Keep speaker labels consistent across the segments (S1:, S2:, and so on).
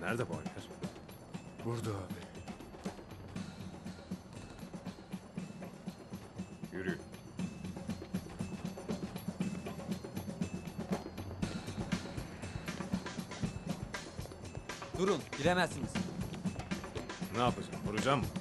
S1: Nerede bu Alper?
S2: Burada abi.
S1: Yürü.
S3: Durun, giremezsiniz.
S1: Ne yapacağım? Vuracağım mı?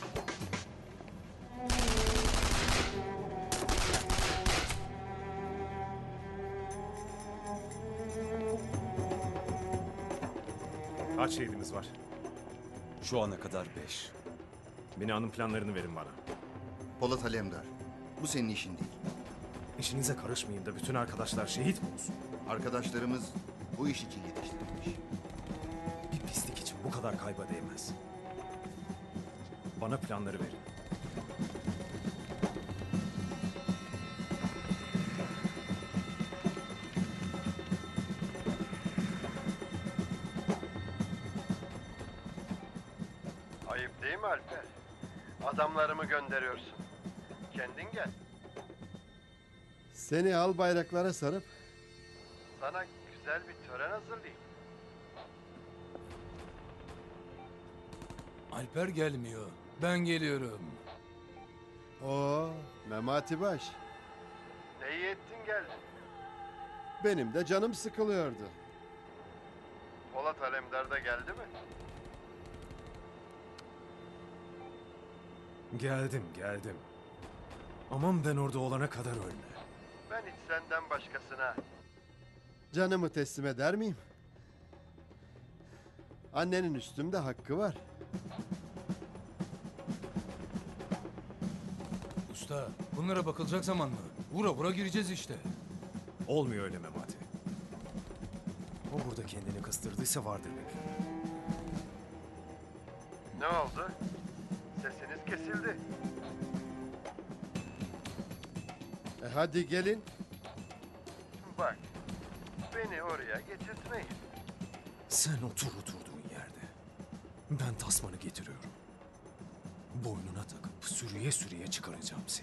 S1: Kaç şehidimiz var?
S4: Şu ana kadar 5.
S1: Binanın planlarını verin bana.
S2: Polat Alemdar. Bu senin işin değil.
S1: İşinize karışmayayım da bütün arkadaşlar şehit mi olsun?
S2: Arkadaşlarımız bu iş için yetiştirilmiş.
S1: Bir pislik için bu kadar kayba değmez. Bana planları verin.
S5: Ayıp değil mi Alper? Adamlarımı gönderiyorsun. Kendin gel.
S6: Seni al bayraklara sarıp
S5: Sana güzel bir tören hazırlayayım.
S7: Alper gelmiyor. Ben geliyorum.
S6: o Memati Baş.
S5: Ne iyi ettin geldin.
S6: Benim de canım sıkılıyordu.
S5: Polat Alemdar da geldi mi?
S1: Geldim. Aman ben orada olana kadar ölme.
S5: Ben hiç senden başkasına...
S6: Canımı teslim eder miyim? Annenin üstümde hakkı var.
S7: Usta, bunlara bakılacak zaman mı? Vura vura gireceğiz işte.
S1: Olmuyor öyle Memati. O burada kendini kıstırdıysa vardır bir planı.
S5: Ne oldu? Sesiniz kesildi.
S6: Hadi gelin.
S5: Bak, beni oraya getirtmeyin.
S1: Sen otur oturduğun yerde. Ben tasmanı getiriyorum. Boynuna takıp sürüye sürüye çıkaracağım seni.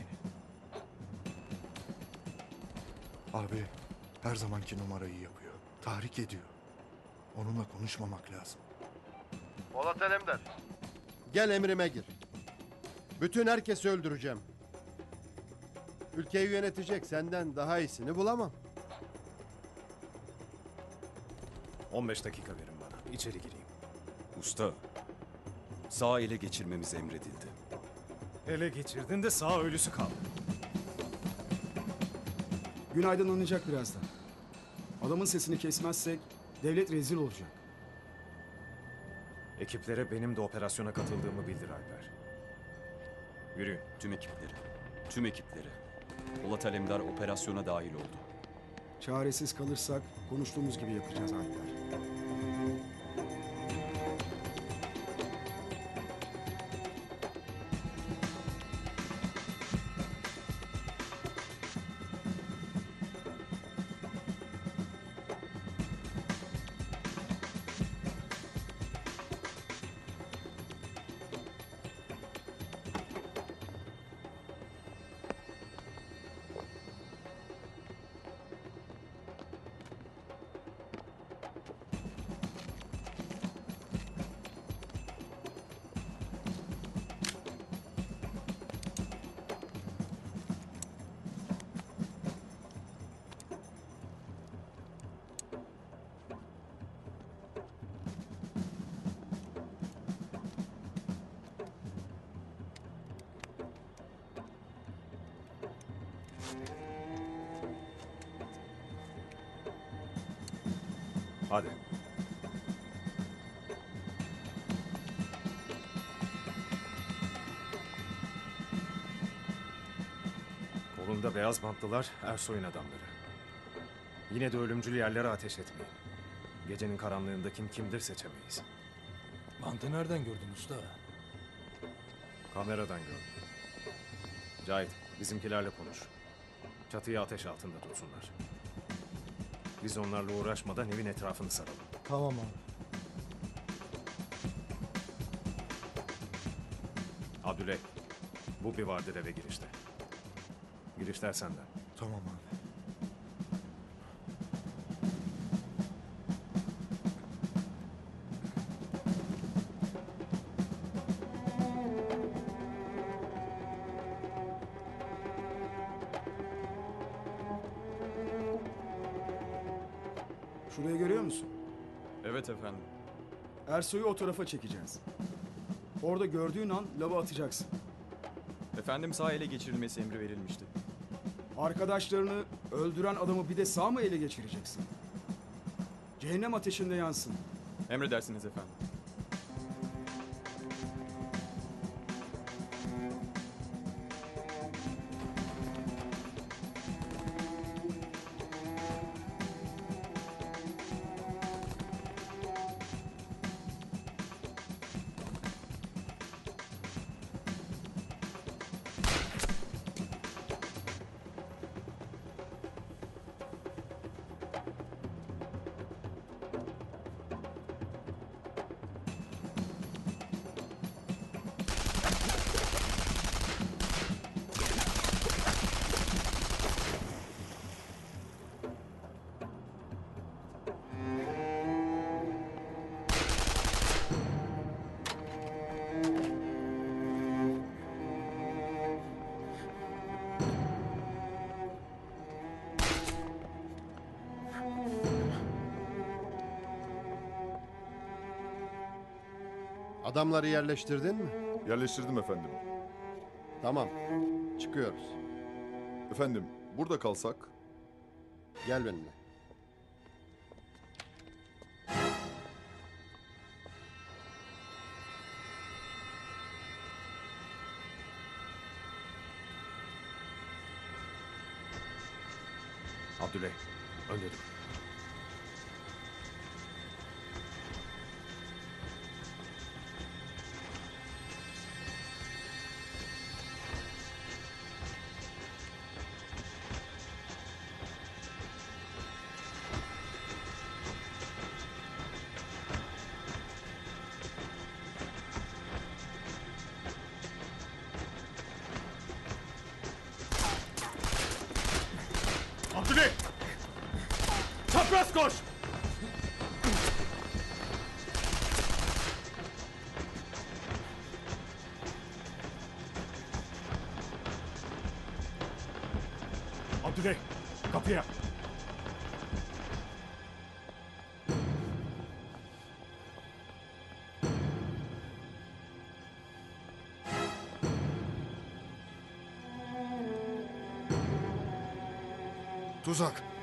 S8: Abi her zamanki numarayı yapıyor. Tahrik ediyor. Onunla konuşmamak lazım.
S5: Polat Alemdar,
S6: Gel emrime gir. Bütün herkesi öldüreceğim. Ülkeyi yönetecek senden daha iyisini bulamam.
S1: 15 dakika verin bana. İçeri gireyim.
S4: Usta, sağ ele geçirmemiz emredildi.
S1: Ele geçirdin de sağ ölüsü kaldı.
S9: Gün aydınlanacak birazdan. Adamın sesini kesmezsek devlet rezil olacak.
S1: Ekiplere benim de operasyona katıldığımı bildir Alper. Yürüyün.
S4: Tüm ekipleri. Polat Alemdar operasyona dahil oldu.
S9: Çaresiz kalırsak konuştuğumuz gibi yapacağız Alper.
S1: Hadi. Kolunda beyaz bantlılar Ersoy'un adamları. Yine de ölümcül yerlere ateş etmeyin. Gecenin karanlığında kim kimdir seçemeyiz.
S7: Bantı nereden gördün usta?
S1: Kameradan gördüm. Cahit, bizimkilerle konuş. Çatıyı ateş altında tutsunlar. Biz onlarla uğraşmadan evin etrafını saralım.
S7: Tamam abi.
S1: Abdüley, bu bir vardır eve girişte. Girişler senden.
S8: Tamam abi.
S9: Şurayı görüyor musun?
S4: Evet efendim.
S9: Ersoy'u o tarafa çekeceğiz. Orada gördüğün an lava atacaksın.
S4: Efendim sağ ele geçirilmesi emri verilmişti.
S9: Arkadaşlarını öldüren adamı bir de sağ mı ele geçireceksin? Cehennem ateşinde yansın.
S4: Emredersiniz efendim.
S6: Adamları yerleştirdin mi?
S8: Yerleştirdim efendim.
S6: Tamam. Çıkıyoruz.
S8: Efendim, burada kalsak?
S6: Gel benimle.
S1: Abdüley, önde dur. Abdüley! Çapraz koş! Abdüley, kapıya!
S8: Tuzak!